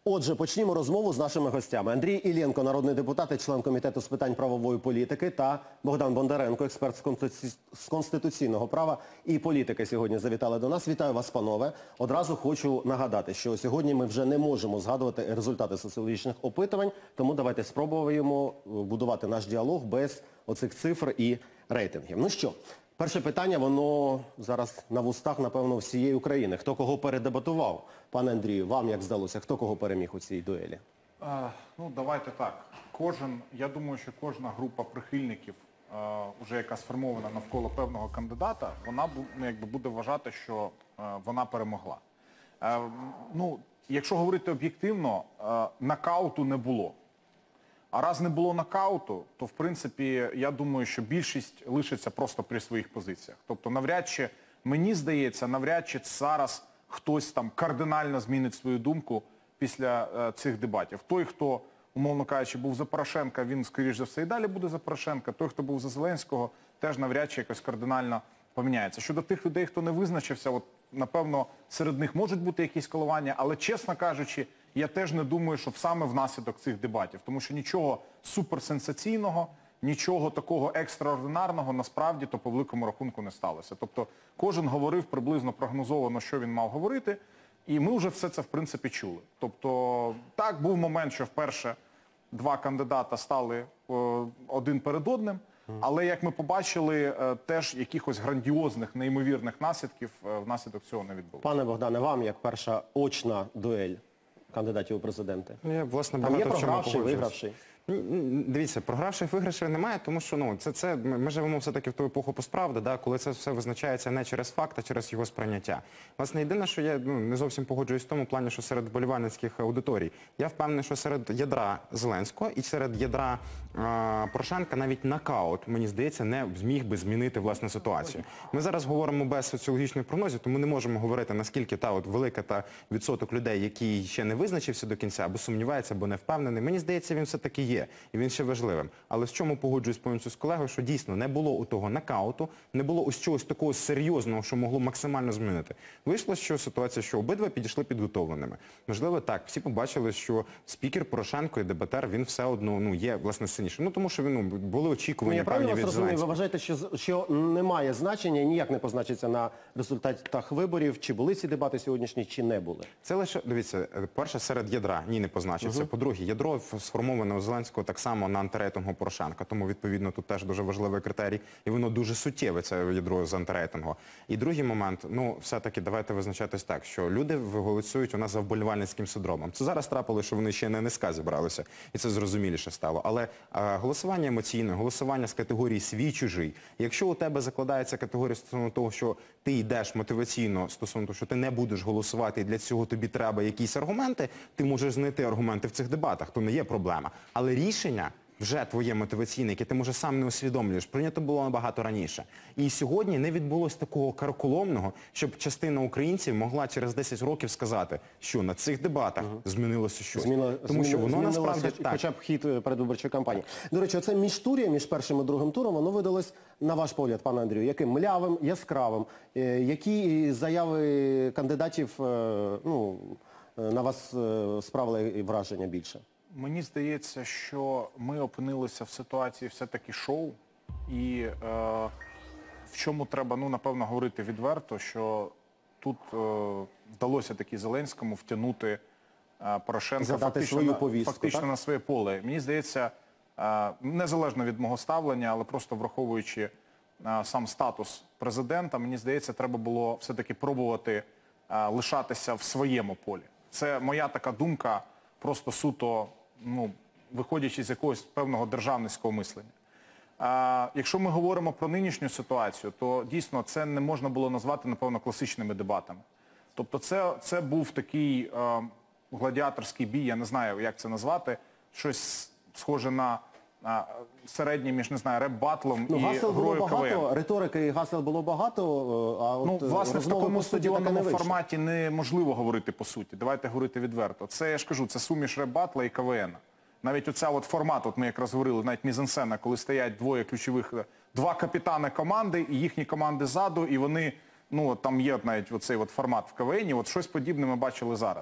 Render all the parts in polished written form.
Отже, почнімо розмову з нашими гостями. Андрій Іллєнко, народний депутат і член Комітету з питань правової політики, та Богдан Бондаренко, експерт з конституційного права і політики, сьогодні завітали до нас. Вітаю вас, панове. Одразу хочу нагадати, що сьогодні ми вже не можемо згадувати результати соціологічних опитувань, тому давайте спробуємо будувати наш діалог без оцих цифр і рейтингів. Ну що, перше питання, воно зараз на вустах, напевно, всієї України. Хто кого передебатував? Пане Андрію, вам як здалося, хто кого переміг у цій дуелі? Ну, давайте так. Я думаю, що кожна група прихильників, вже яка сформована навколо певного кандидата, вона буде вважати, що вона перемогла. Ну, якщо говорити об'єктивно, нокауту не було. А раз не було нокауту, то, в принципі, я думаю, що більшість лишиться просто при своїх позиціях. Тобто, навряд чи, мені здається, навряд чи зараз хтось там кардинально змінить свою думку після цих дебатів. Той, хто, умовно кажучи, був за Порошенка, він, скоріш за все, і далі буде за Порошенка. Той, хто був за Зеленського, теж навряд чи якось кардинально поміняється. Щодо тих людей, хто не визначився, от, напевно, серед них можуть бути якісь коливання, але, чесно кажучи, я теж не думаю, що саме внаслідок цих дебатів. Тому що нічого суперсенсаційного, нічого такого екстраординарного насправді то по великому рахунку не сталося. Тобто кожен говорив приблизно прогнозовано, що він мав говорити, і ми вже все це, в принципі, чули. Тобто, так, був момент, що вперше два кандидата стали один перед одним, але, як ми побачили, теж якихось грандіозних, неймовірних наслідків внаслідок цього не відбулося. Пане Богдане, вам як перша очна дуель кандидатів у президенти? Там є програвший, вигравший? Дивіться, програвших, вигравших немає, тому що ми живемо все-таки в ту епоху постправди, коли це все визначається не через факт, а через його сприйняття. Власне, єдине, що я не зовсім погоджуюсь в тому плані, що серед вболівальницьких аудиторій, я впевнений, що серед ядра Зеленського і серед ядра Порошенка навіть нокаут, мені здається, не зміг би змінити власне ситуацію. Ми зараз говоримо без соціологічних прогнозів, тому не можемо говорити, наскільки велика відсоток людей, який ще не визначився до кінця, або сумнівається, або не впевнений. Мені здається, він все-таки є. І він ще важливим. Але з чому погоджуюсь повністю з колегою, що дійсно не було у того нокауту, не було ось чогось такого серйозного, що могло максимально змінити. Вийшла ситуація, що обидва підійшли підготовленими. Можливо, так, всі побачили, що спікер Порошенко і дебатер, він все одно є, власне, сильніший. Тому що були очікування певні від Зеленського. Ви вважаєте, що немає значення, ніяк не позначиться на результатах виборів, чи були ці дебати сьогоднішні, чи не були? Це лише, дивіться, перше, серед ядра не позначиться. По-друге, ядро сформоване у Зеленського так само на антирейтингу Порошенка, тому, відповідно, тут теж дуже важливий критерій, і воно дуже суттєве, це ядро з антирейтингу. І другий момент, все-таки давайте визначатись так, що люди голосують у нас за вболівальницьким синдромом. Це зараз трапилося, що вони ще не НСК зібралися, і це зрозуміліше стало. Але голосування емоційне, голосування з категорії свій-чужий. Якщо у тебе закладається категорія стосовно того, що ти йдеш мотиваційно стосовно того, що ти не будеш голосувати, і для цього тобі треба якісь аргументи, ти можеш знайти аргументи в цих дебатах, то не є проблема. Але рішення вже твоє мотиваційне, яке ти, може, сам не усвідомлюєш, прийнято було набагато раніше. І сьогодні не відбулось такого карколомного, щоб частина українців могла через 10 років сказати, що на цих дебатах змінилося щось. Тому що воно насправді так. Хоча б хід передвиборчої кампанії. До речі, оце міжтур'я між першим і другим туром, воно видалось, на ваш погляд, пане Андрію, яким? Млявим, яскравим. Які заяви кандидатів на вас справили враження більше? Мені здається, що ми опинилися в ситуації все-таки шоу, і в чому треба, напевно, говорити відверто, що тут вдалося таки Зеленському втягнути Порошенка фактично на своє поле. Мені здається, незалежно від мого ставлення, але просто враховуючи сам статус президента, мені здається, треба було все-таки пробувати лишатися в своєму полі. Це моя така думка, просто суто, виходячи з якогось певного державницького мислення. Якщо ми говоримо про нинішню ситуацію, то дійсно це не можна було назвати, напевно, класичними дебатами. Тобто це був такий гладіаторський бій, я не знаю, як це назвати, щось схоже на середнє між, не знаю, реп-батлом і грою КВН. Риторики і гасел було багато, власне, в такому стадіонному форматі неможливо говорити по суті. Давайте говорити відверто. Це, я ж кажу, це суміш реп-батла і КВН. Навіть оця формат, ми якраз говорили, навіть мізансцена, коли стоять двоє ключових, два капітани команди і їхні команди ззаду, і вони, там є навіть оцей формат в КВНі, щось подібне ми бачили зараз.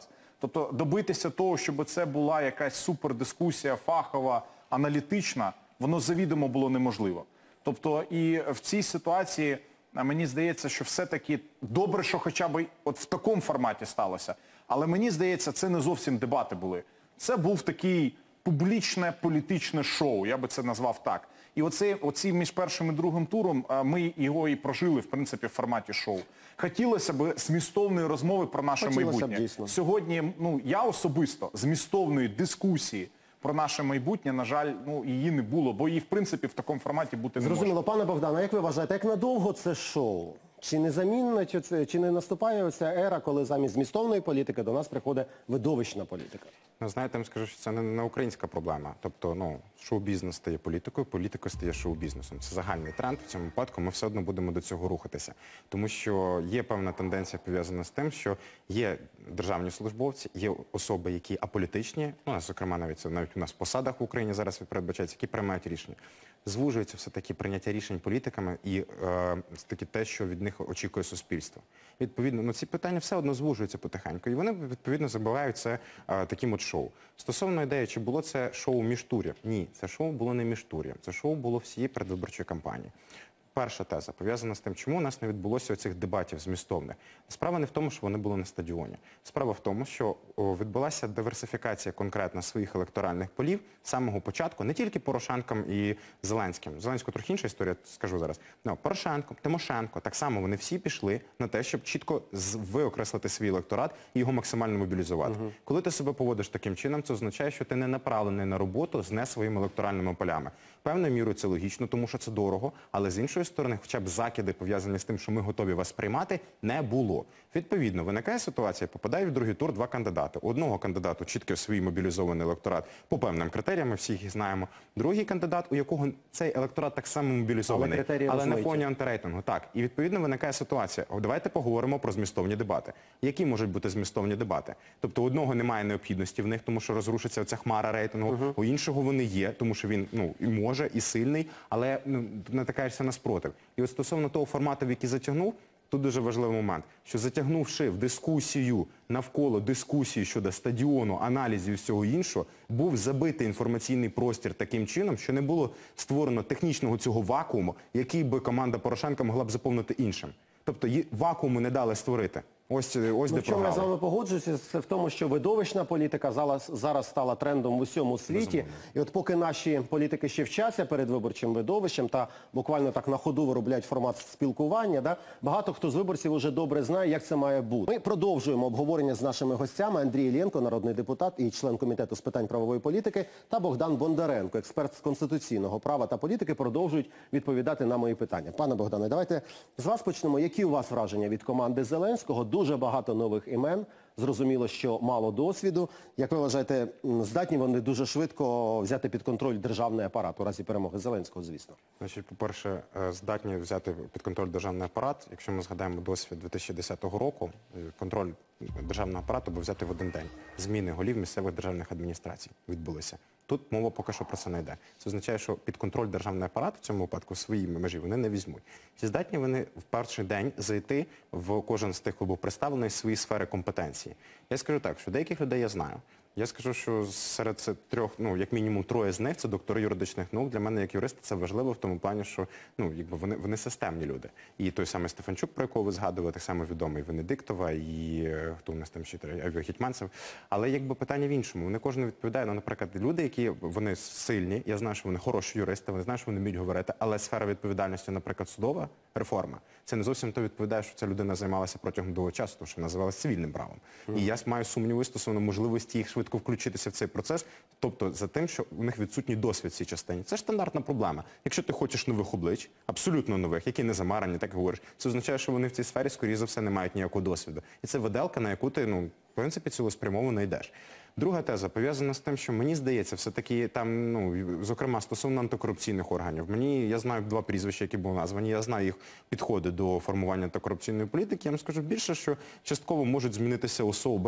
Тобто добитися того, щоб це була якась супердискусія фахова, аналітична, воно завідомо було неможливо. Тобто і в цій ситуації мені здається, що все-таки добре, що хоча б от в такому форматі сталося. Але мені здається, це не зовсім дебати були. Це був такий публічне політичне шоу, я би це назвав так. І оці між першим і другим туром ми його і прожили, в принципі, в форматі шоу. Хотілося б змістовної розмови про наше майбутнє. Дійсно. Сьогодні, я особисто змістовної дискусії про наше майбутнє, на жаль, її не було, бо її, в принципі, в такому форматі бути не може. Зрозуміло. Пане Богдане, як ви вважаєте, як надовго це шоу? Чи не замінна, чи не наступає оця ера, коли замість змістовної політики до нас приходить видовищна політика? Ну, знаєте, я вам скажу, що це не українська проблема. Тобто, шоу-бізнес стає політикою, політика стає шоу-бізнесом. Це загальний тренд. В цьому випадку ми все одно будемо до цього рухатися. Тому що є певна тенденція пов'язана з тим, що є державні службовці, є особи, які аполітичні, зокрема, навіть у нас в посадах в Україні зараз передбачається, які приймають рішення. Звужується все-таки прийняття рішень політиками і все-таки те, що від них очікує суспільство. Відповідно, ці питання все одно звужуються потихеньку. І вони, відповідно, забувають це таким от шоу. Стосовно ідеї, чи було це шоу міжтур'я? Ні, це шоу було не міжтур'я. Це шоу було всієї передвиборчої кампанії. Перша теза пов'язана з тим, чому у нас не відбулося оцих дебатів змістовних. Справа не в тому, що вони були на стадіоні. Справа в тому, що відбулася диверсифікація конкретно своїх електоральних полів з самого початку, не тільки Порошенком і Зеленським. Зеленського трохи інша історія, скажу зараз. Порошенко, Тимошенко, так само вони всі пішли на те, щоб чітко виокреслити свій електорат і його максимально мобілізувати. Коли ти себе поводиш таким чином, це означає, що ти не направлений на роботу з не своїми електоральними полями. Певною мірою це логічно, тому що це дорого, але з іншої сторони, хоча б закиди, пов'язані з тим, що ми готові вас приймати, не було. Відповідно, виникає ситуація, попадають в другий тур два кандидати. У одного кандидату чітко свій мобілізований електорат по певним критеріям, ми всі їх знаємо. Другий кандидат, у якого цей електорат так само мобілізований, але на фоні антирейтингу. Так, і відповідно виникає ситуація. Давайте поговоримо про змістовні дебати. Які можуть бути змістовні дебати? Тобто у одного немає необхідності в них, тому що розрушиться оця хмара рейтингу, у іншого вони є, тому що він і може, і сильний, але натикаєшся на спротив. І от стосовно того формату, в який затягнув, тут дуже важливий момент, що затягнувши в дискусію навколо дискусії щодо стадіону, аналізів і всього іншого, був забитий інформаційний простір таким чином, що не було створено технічного цього вакууму, який би команда Порошенка могла б заповнити іншим. Тобто вакууму не дали створити. Ось де В чому я програма. з вами погоджуюся, це в тому, що видовищна політика зараз стала трендом в усьому світі. Безумовно. І от поки наші політики ще вчаться перед виборчим видовищем та буквально так на ходу виробляють формат спілкування, багато хто з виборців вже добре знає, як це має бути. Ми продовжуємо обговорення з нашими гостями. Андрій Іллєнко, народний депутат і член Комітету з питань правової політики, та Богдан Бондаренко, експерт з конституційного права та політики, продовжують відповідати на мої питання. Пане Богдане, давайте з вас почнемо. Які у вас враження від команди Зеленського? Дуже багато нових імен. Зрозуміло, що мало досвіду. Як ви вважаєте, здатні вони дуже швидко взяти під контроль державний апарат у разі перемоги Зеленського, звісно? Значить, по-перше, здатні взяти під контроль державний апарат. Якщо ми згадаємо досвід 2010 року, контроль державного апарату був взяти в один день. Зміни голів місцевих державних адміністрацій відбулися. Тут мова поки що про це не йде. Це означає, що під контроль державний апарат в цьому випадку свої межі вони не візьмуть. Чи здатні вони в перший день зайти в кожен з тих, хто був представлений, свої сфери компетенції? Я скажу так, що деяких людей я знаю. Я скажу, що серед цих трьох, як мінімум троє з них, це доктори юридичних наук. Для мене, як юриста, це важливо в тому плані, що вони системні люди. І той самий Стефанчук, про якого ви згадували, так само відомий Венедиктова, і хто у нас там ще Гетьманцев. Але питання в іншому. Вони кожен відповідає, наприклад, люди, які вони сильні, я знаю, що вони хороші юристи, вони знають, що вони вміють говорити, але сфера відповідальності, наприклад, судова реформа, це не зовсім то відповідає, що ця людина займалася протягом довгого часу, тому що називалася цивільним правом. І я маю сумніви стосовно можливості їх швидко включитися в цей процес, тобто за тим, що у них відсутній досвід в цій частині. Це ж стандартна проблема. Якщо ти хочеш нових облич, абсолютно нових, які не замарані, так говориш, це означає, що вони в цій сфері, скоріше за все, не мають ніякого досвіду. І це виделка, на яку ти, в принципі, цілеспрямовано йдеш. Друга теза пов'язана з тим, що мені здається, все-таки там, зокрема, стосовно антикорупційних органів. Я знаю два прізвища, які були названі, я знаю їх підходи до формування антикорупційної політики. Я вам скажу більше, що частково можуть змінитися особи,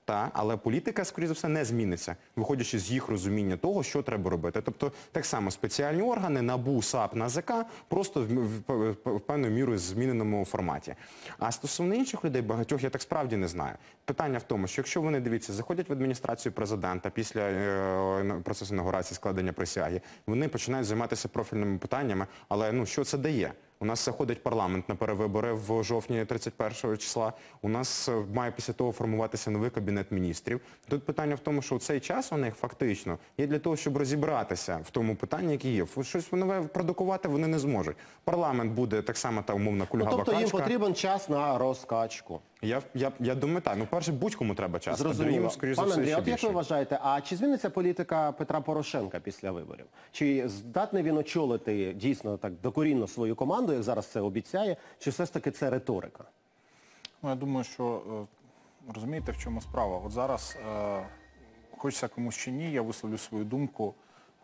Але політика, скоріше за все, не зміниться, виходячи з їх розуміння того, що треба робити. Тобто, так само спеціальні органи, НАБУ, САП, НАЗК, просто в певною мірою зміненому форматі. А стосовно інших людей, багатьох я так справді не знаю. Питання в тому, що якщо вони, дивіться, заходять в адміністрацію президента після процесу інаугурації, складення присяги, вони починають займатися профільними питаннями, але що це дає? У нас заходить парламент на перевибори в жовтні 31 числа. У нас має після того формуватися новий кабінет міністрів. Тут питання в тому, що цей час у них фактично є для того, щоб розібратися в тому питанні, яке є. Щось нове продукувати вони не зможуть. Парламент буде так само та умовна кульгава Тобто їм качка. потрібен час на розкачку. Я думаю, так. Перше, будь-кому треба час. Зрозуміло. Скоріше за Пане все, Андрій, ще от як більше. ви вважаєте, а чи зміниться політика Петра Порошенка після виборів? Чи здатний він очолити дійсно так докорінно свою команду, як зараз це обіцяє, чи все ж таки це риторика? Я думаю, що розумієте, в чому справа. От зараз, хочеться комусь чи ні, я висловлю свою думку.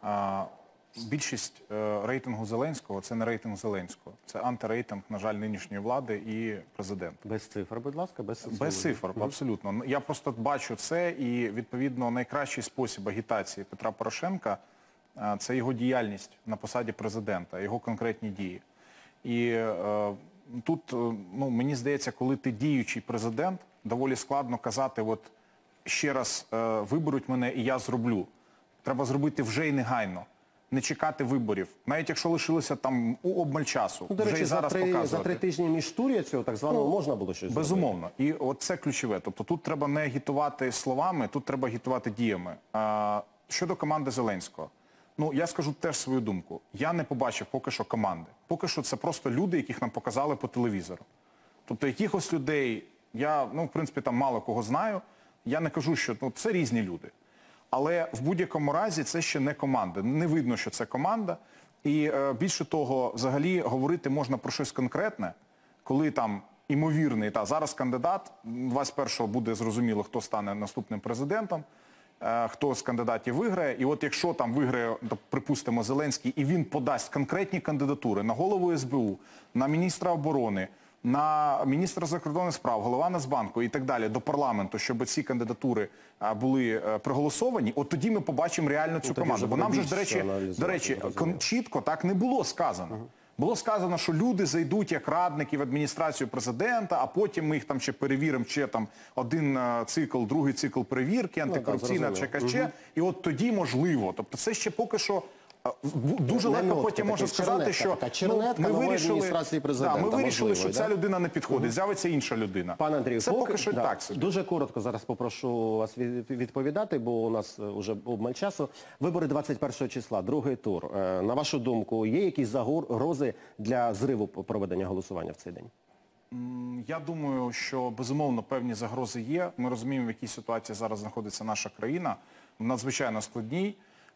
Більшість рейтингу Зеленського – це не рейтинг Зеленського. Це антирейтинг, на жаль, нинішньої влади і президента. Без цифр, будь ласка, без цифр. Без цифр, абсолютно. Я просто бачу це і, відповідно, найкращий спосіб агітації Петра Порошенка – це його діяльність на посаді президента, його конкретні дії. І тут, мені здається, коли ти діючий президент, доволі складно казати, от ще раз виберуть мене і я зроблю. Треба зробити вже і негайно. Не чекати виборів. Навіть якщо лишилося там обмаль часу. До вже речі, і зараз показувати. за 3 тижні між тур'я цього так званого можна було щось зробити. Безумовно. І от це ключове. Тобто тут треба не агітувати словами, тут треба агітувати діями. Щодо команди Зеленського. Я скажу теж свою думку. Я не побачив поки що команди. Поки що це просто люди, яких нам показали по телевізору. Тобто якихось людей, я, в принципі, там мало кого знаю. Я не кажу, що це різні люди. Але в будь-якому разі це ще не команда. Не видно, що це команда. І більше того, взагалі говорити можна про щось конкретне, коли там імовірний, зараз кандидат, 21-го буде зрозуміло, хто стане наступним президентом, хто з кандидатів виграє. І от якщо там виграє, припустимо, Зеленський, і він подасть конкретні кандидатури на голову СБУ, на міністра оборони, на міністра закордонних справ, голова Нацбанку і так далі до парламенту, щоб ці кандидатури були проголосовані, от тоді ми побачимо реально цю команду. Бо нам же, до речі, чітко так не було сказано. Було сказано, що люди зайдуть як радники в адміністрацію президента, а потім ми їх там ще перевіримо, ще там один цикл, другий цикл перевірки, антикорупційна, ЧКЧ, і от тоді можливо. Тобто це ще поки що дуже легко потім можна сказати, що ми вирішили, що ця людина не підходить, з'явиться інша людина. Пане Андрію, це поки що так собі. Дуже коротко зараз попрошу вас відповідати, бо у нас вже обмаль часу. Вибори 21 числа, другий тур. На вашу думку, є якісь загрози для зриву проведення голосування в цей день? Я думаю, що безумовно певні загрози є. Ми розуміємо, в якій ситуації зараз знаходиться наша країна, в надзвичайно складній.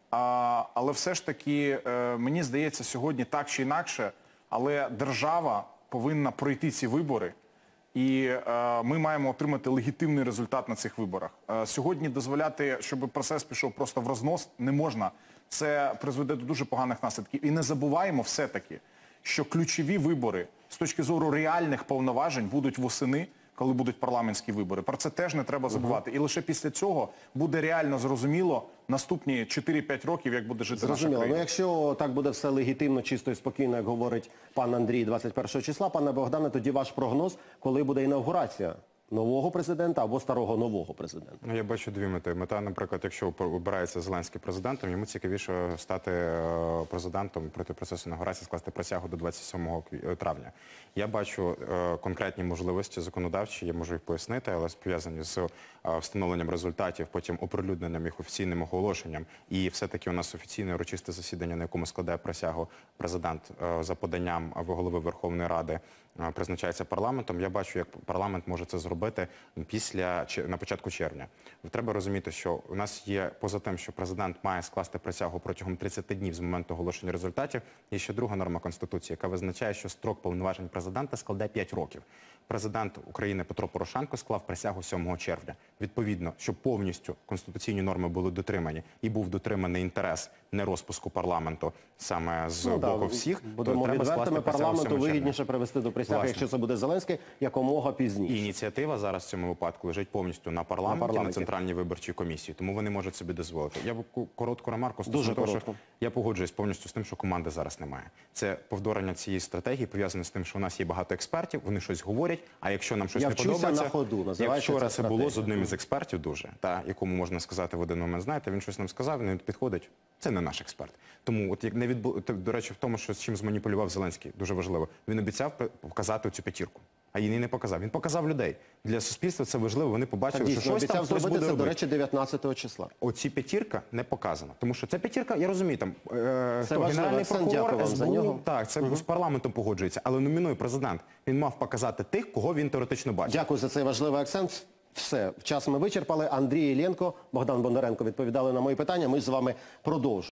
Але все ж таки, мені здається, сьогодні так чи інакше, але держава повинна пройти ці вибори, і ми маємо отримати легітимний результат на цих виборах. Сьогодні дозволяти, щоб процес пішов просто в рознос, не можна. Це призведе до дуже поганих наслідків. І не забуваємо все-таки, що ключові вибори з точки зору реальних повноважень будуть восени, коли будуть парламентські вибори. Про це теж не треба забувати. І лише після цього буде реально зрозуміло наступні 4-5 років, як буде жити наша країна. Якщо так буде все легітимно, чисто і спокійно, як говорить пан Андрій 21 числа, пане Богдане, тоді ваш прогноз, коли буде інавгурація нового президента або старого нового президента? Я бачу дві мети. Мета, наприклад, якщо обирається Зеленський президентом, йому цікавіше стати президентом проти процесу інаугурації, скласти присягу до 27 травня. Я бачу конкретні можливості законодавчі, я можу їх пояснити, але пов'язані з встановленням результатів, потім оприлюдненням їх офіційним оголошенням. І все-таки у нас офіційне урочисте засідання, на якому складає присягу президент за поданням голови Верховної Ради, призначається парламентом. Я бачу, як парламент може це зробити на початку червня. Треба розуміти, що у нас є, поза тим, що президент має скласти присягу протягом 30 днів з моменту оголошення результатів, є ще друга норма Конституції, яка визначає, що строк повноважень президента складає 5 років. Президент України Петро Порошенко склав присягу 7 червня. відповідно, щоб повністю конституційні норми були дотримані і був дотриманий інтерес не розпуску парламенту саме з боку всіх, то будемо треба скласти відвертими, присягу парламенту 7 червня. вигідніше привести до присяги, Власне. якщо це буде Зеленський, якомога пізніше. І ініціатива зараз в цьому випадку лежить повністю на парламенті, на Центральній виборчій комісії, тому вони можуть собі дозволити. Я б коротку ремарку стосовно того, що я погоджуюсь повністю з тим, що команди зараз немає. Це повторення цієї стратегії пов'язане з тим, що у нас є багато експертів, вони щось говорять, а якщо нам щось Я не вчуся подобається, на ходу, як називається вчора ця це було з стратегія. одним із експертів дуже, якому можна сказати в один момент, знаєте, він щось нам сказав, він підходить, це не наш експерт. Тому, от як не до речі, в тому, що з чим зманіпулював Зеленський, дуже важливо, він обіцяв показати цю п'ятірку. А її не показав. Він показав людей. Для суспільства це важливо, вони побачили, що щось там обіцяв хтось зробити буде це, робити. до речі, 19 числа. Оці п'ятірка не показана. Тому що ця п'ятірка, я розумію, там важливий Генеральний акцент, дякую прокурор, вам за СБУ, нього. так, це з парламентом погоджується, але номінує президент. Він мав показати тих, кого він теоретично бачить. Дякую за цей важливий акцент. Все, час ми вичерпали. Андрій Іллєнко, Богдан Бондаренко відповідали на мої питання. Ми з вами продовжуємо.